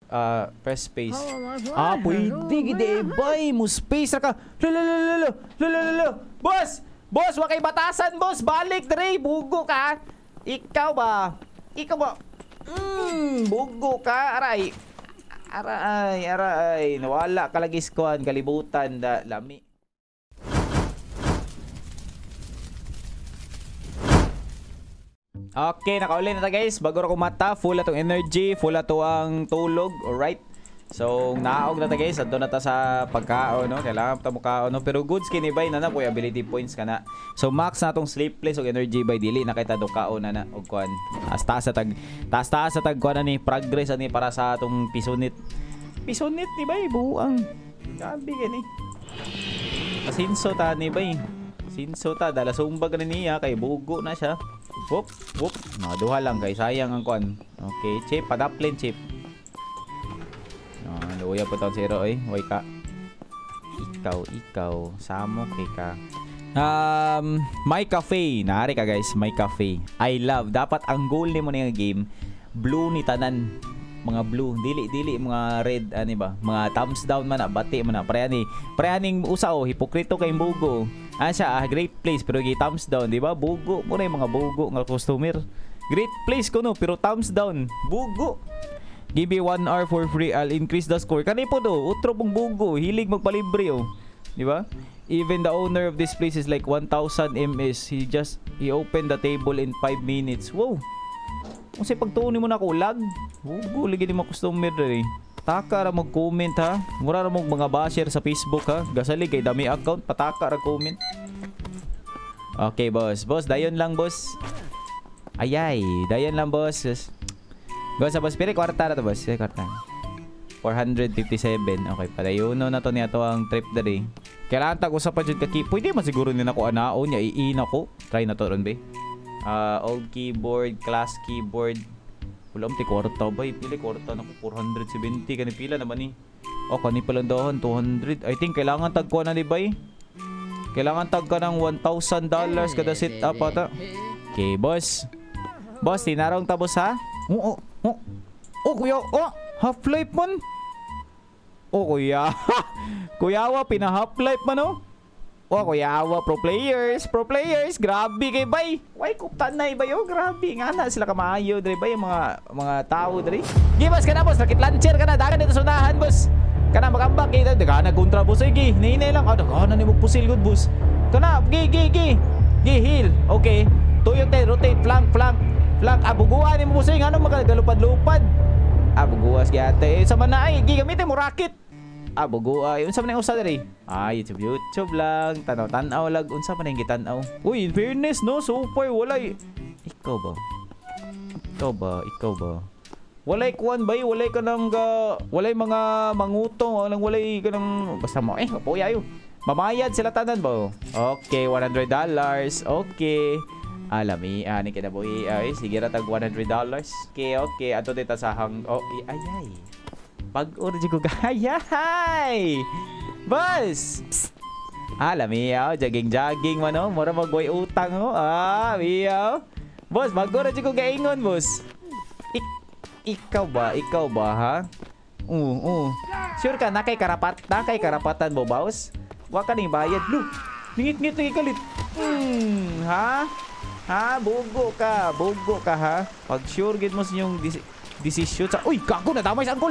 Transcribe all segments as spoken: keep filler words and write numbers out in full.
Uh, press space. Ah, pwede gide bay mo space ra ka. Lolo lolo lolo lolo lolo. Boss, boss wa kay batasan boss. Balik dre, bugo ka. Ikaw ba? Ikaw ba? Mm, bugo ka aray. Aray, aray. Nawala ka lagi squad, kalibutan da lami. Okay, nakauli na ta guys. Bago ra ko mata, full atong energy, full ato ang tulog. Alright. So, naog na ta guys. Adto na ta sa pagkaon, no? Kailangan ta mo kaon, no? Pero goods kini bay na na kuya ability points kana. So, max na tong sleepless og energy by dili na kay ta do kaon na na og kuan. Taas sa tag taas taas sa tag kuan ni progress ani para sa atong pisonit. Pisonit ni bay buang. Gabi gani. Pasinso ta ni bay. Sinso ta dala sumbag na niya kay bugo na siya. Whoop, whoop. Nakaduha lang guys. Sayang ang kuan. Okay, chip. Padaplin, chip. Ah, luya po taon zero eh. Way ka. Ikaw, ikaw. Samo kay ka. Um, My Cafe. Naari ka guys. My Cafe. I love. Dapat ang goal ni mo na yung game. Blue ni tanan. Mga blue. Dili, dili. Mga red. Ano ba? Mga thumbs down man na. Bati man na. Preani. Preaning usaw. Hipokrito kay bugo. Ah siya, ah, great place pero gi thumbs down, di ba? Bugo mo na yung mga bugo nga customer. Great place ko no, pero thumbs down. Bugo. Give me one hour for free, I'll increase the score. Kani po do, utro pong bugo, hilig magpalibre oh. Di ba? Even the owner of this place is like one thousand M S. He just he opened the table in five minutes. Wow. Kung say pagtuon mo na ko lag. Bugo lagi ni mga customer dere. Pataka ra mag-comment ha. Mura ra mong mga basher sa Facebook ha. Gasalig kay dami account. Pataka ra comment. Okay boss. Boss, dayon lang boss. Ayay. Dayon lang boss. Go sa boss. Pili kwarta na to boss. Pili kwarta. four fifty-seven. Okay. Padayono na to niya to ang trip dali. Kailangan tag usap pa dyan kaki. Pwede masiguro nila ko anao niya. Iina ko. Try na to ron ba. Uh, old keyboard. Class keyboard. Wala mo ti kwarta ba? Pili kwarta na ko four seventy. Kani pila naman ni. Oh, kani pa lang daw two hundred. I think kailangan tag ko na ni bay. Kailangan tag ka ng one thousand dollars kada sit up ata. Okay, boss. Boss, tinarong tabos ha? Oo, oh, oh. Oh, kuya. Oh, half-life man. Oh, kuya. Kuyawa, pina-half-life man oh. Oh, kuyawa, pro players, pro players, grabe kay bay. Why kuptan na ibay oh, grabe nga na sila kamayo dre bay mga mga tao dre. Gibas ka na boss, rakit launcher ka na, dagan dito sunahan boss. Kana magambak kita, daga na kontra boss ay gi. Ninay lang, ah, daga na ni mo pusil good boss. Kana, gi gi gi. Gi heal. Okay. Tuyok tayo, rotate, flank, flank. Flank, abuguan ni mo boss ay ngano magagalupad-lupad. Abuguas gyate. Eh, sa man na ay gi gamitin mo rocket. Ah, bugo ay unsa man ang usa diri? Ah, YouTube YouTube lang. Tanaw-tanaw lag unsa man ang gitanaw. Uy, in fairness no, super walay. Ikaw ba? Ikaw ba? Ikaw ba? Walay kuan bay, walay ka nang uh, walay mga mangutong, walang walay ka nang basta mo eh, puyayo. Mamayad sila tanan ba? Okay, one hundred dollars. Okay. Alami, ani kita boy. Ay, sige ra tag one hundred dollars. Okay, okay. Ato dita sa hang. Oh, ay ay. Pag-ordi ko gayay! Boss! Psst! Ah, lamiyaw. Jogging-jogging man, no? Mura mag-way utang, no? Ah, miyaw. Boss, mag-ordi ko gaingon, boss. Ik ikaw ba? Ikaw ba, ha? Oo, uh, oo. Uh. Sure ka, nakay karapat, nakay karapatan mo, boss? Huwag ka nang bayad. Look! Ngit-ngit na ikalit. Hmm, ha? Ha? Bugo ka. Bugo ka, ha? Pag sure gid mo sa inyong desisyon sa... Uy, gago na damay sa angkol!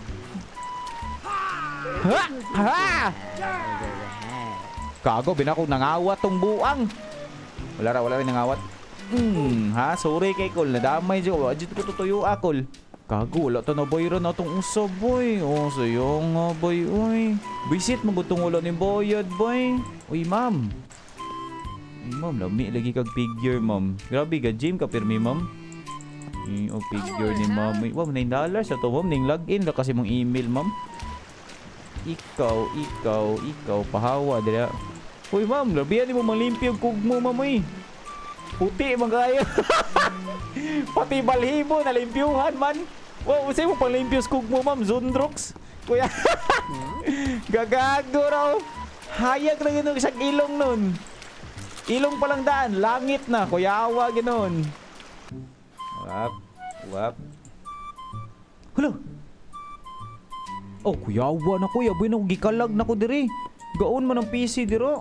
Ha! Ha! Kago, binako nangawat tong buang. Wala ra, wala rin nangawat. Hmm, ha? Sorry kay Kol, nadamay dyan. Wajit ko tutuyo akol. Kago, wala to na boy ron atong usa boy. Oh, sayang nga boy. Uy, visit mo gutong wala ni boyad boy. Uy, ma'am. Uy, ma'am, lami lagi kag figure, ma'am. Grabe ka, gym ka pirmi, ma'am. Yung figure ni ma'am. Wow, nine dollars ito, ma'am. Ning login na kasi mong email, ma'am. Ikaw, ikaw, ikaw, pahawa dira. Uy, ma'am, labihan mo malimpyo yung kugmo, ma'am, eh. Puti, mga pati balhibo, nalimpyuhan, man. Wow, sa'yo mo palimpyos kugmo, ma'am. Zundrox. Kuya, gagago raw. Hayag na gano'n isang ilong nun. Ilong palang daan, langit na. Kuyawa, gano'n. Wap, wap. Hulo. Oh, kuyawa na kuya. Boy, gikalag na ko diri. Gaon man ang P C diro.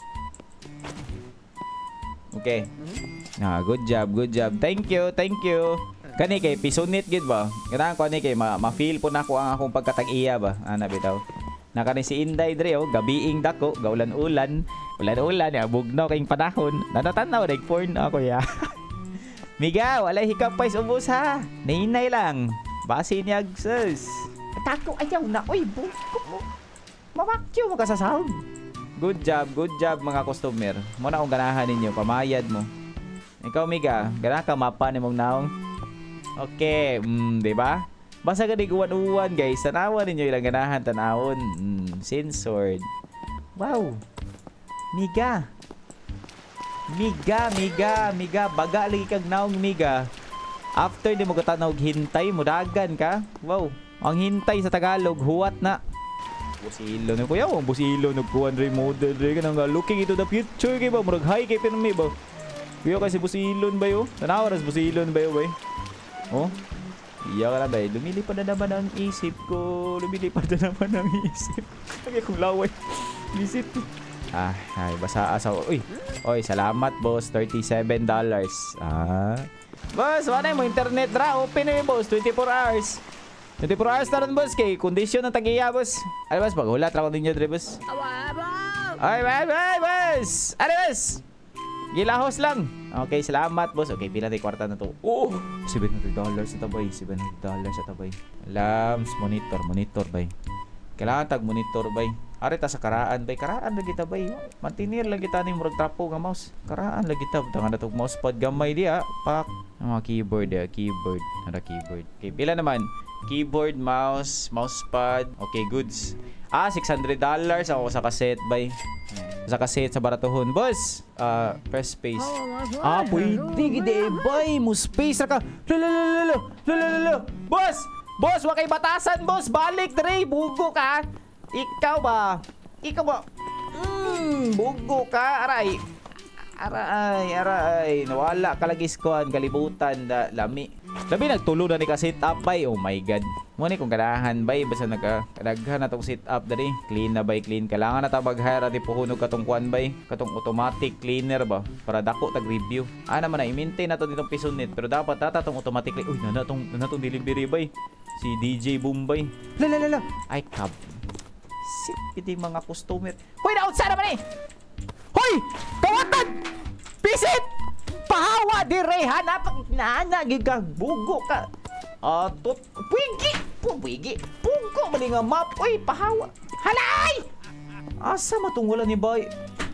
Okay. Ah, good job, good job. Thank you, thank you. Kani kay pisonit gid ba? Ganahan ko ani kay ma-feel po na ko ang akong pagkatag-iya ba. Ana bitaw. Nakani si Inday dre oh, gabiing dako, gaulan-ulan. Ulan-ulan ya bugnaw kayong panahon. Nanatanaw dag porn ako ya. Miga, wala hikap pa ubos ha. Nahinay lang. Basi niya sus. Tako ayaw na oy, bugko mo. Mamakyo mo ka sa sound. Good job, good job mga customer. Mo na akong ganahan ninyo, pamayad mo. Ikaw Miga, ganahan ka mapa ni mong naong. Okay, mm, di ba? Basta ganig uwan-uwan guys, tanawan ninyo ilang ganahan tanawon. Mm, censored. Wow. Miga. Miga, Miga, Miga, baga lagi kag naong Miga. After di mo katanaw hintay, mudagan ka. Wow. Ang hintay sa Tagalog, huwat na. Busilo na kuya, ang busilo nagkuhan rin model rin ka nang looking into the future kay ba? Murag high kay pinami ba? Kuya kasi busilon ba yun? Tanawa ras busilon ba yun ba? Oh? Iya ka na ba? Lumilipad na naman ang isip ko. Lumilipad na naman ang isip. Kaya kung laway. Isip ko. Ah, ay, basa asaw. Uy, oy, salamat boss. thirty-seven dollars. Ah. Boss, wala mo internet ra. Open na yun boss. twenty-four hours. twenty-four hours na rin boss. Kay kondisyon ng tag-iya boss. Ano boss? Paghulat lang ko ninyo dre boss. Ay, ay, ay, boss. Ano boss? Gilahos lang. Okay, salamat boss. Okay, pila tayo kwarta na to. Oh, seven hundred dollars sa tabay. seven hundred dollars sa tabay. Alarms, monitor, monitor bay. Kailangan tag monitor bay. Ari ta sa karaan bay. Karaan lagi ta bay. Mantinir lang kita ni murag trapo nga mouse. Karaan lagi ta. Tangan na tong mousepad gamay diya. Pak. Ang mga keyboard ya, keyboard. Ano keyboard? Okay, pila naman? Keyboard, mouse, mousepad. Okay, goods. Ah, six hundred dollars ako sa cassette bay. Sa cassette sa baratuhon. Boss, uh, press space. Ah, pwede gide bay. Mo space ra ka. Lalo, lalo, lalo. Boss! Boss, wa kay batasan, boss. Balik dre, bugo ka. Ikaw ba? Ikaw ba? Mm, bugo ka. Aray. Aray, aray. Nawala ka lagi skuan, kalibutan, da, lami. Labi nagtulo na ni ka sit up bay. Oh my god. Mo ni kung ganahan bay basta nagka kadaghan na tong sit up dali. Clean na bay, clean. Kailangan na ta mag-hire ati puhunog katong kuan bay. Katong automatic cleaner ba para dako tag review. Ah naman na i-maintain na to ditong pisonit pero dapat data tong automatically. Uy, na tong na tong delivery bay. Si D J Bombay. La la la la. Ay kab. Sit piti mga customer. Hoy, na outside naman eh. Hoy! Kawatan! Pisit! Pahawa dire hanap nana gigagbugo ka. Atot pwigi, pwigi. Pugo mali nga map oy pahawa. Halay! Asa matungwala ni boy?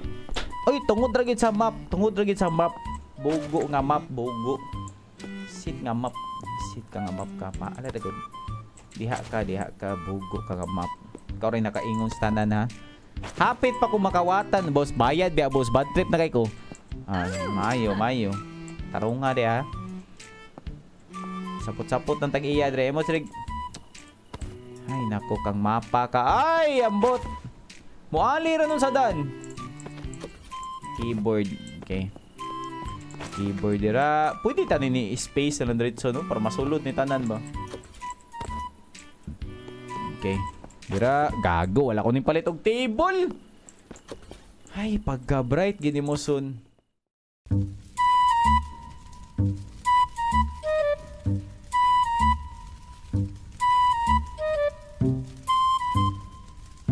Oy tungod ra gid sa map, tungod ra gid sa map. Bugo nga map, bugo. Sit nga map. Sit ka nga map ka pa. Ala dagod. Diha ka, diha ka bugo ka nga map. Ikaw rin nakaingon sa tanan ha. Hapit pa ko makawatan, boss. Bayad biya boss. Bad trip na kay ko. Ah, mayo, mayo. Tarunga de ha. Sapot-sapot ng tag-iya dre. Emo sirig. Ay nako kang mapa ka. Ay ambot. Muali ra nun sa dan. Keyboard. Okay. Keyboard dira. Pwede tanin ni space na diretso no para masulod ni tanan ba. Okay. Dira gago wala ko ning palit og table. Ay pagka bright gini mo son.